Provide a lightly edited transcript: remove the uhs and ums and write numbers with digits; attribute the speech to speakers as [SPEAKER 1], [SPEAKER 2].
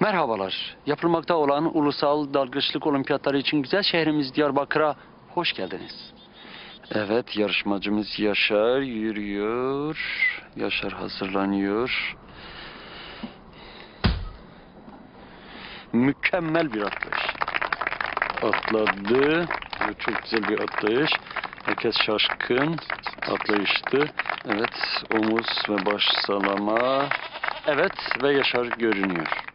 [SPEAKER 1] Merhabalar. Yapılmakta olan ulusal dalgıçlık olimpiyatları için güzel şehrimiz Diyarbakır'a hoş geldiniz. Evet, yarışmacımız Yaşar yürüyor. Yaşar hazırlanıyor. Mükemmel bir atlayış. Atladı. Evet, çok güzel bir atlayış. Herkes şaşkın. Atlayıştı. Evet, omuz ve baş sallama. Evet ve Yaşar görünüyor.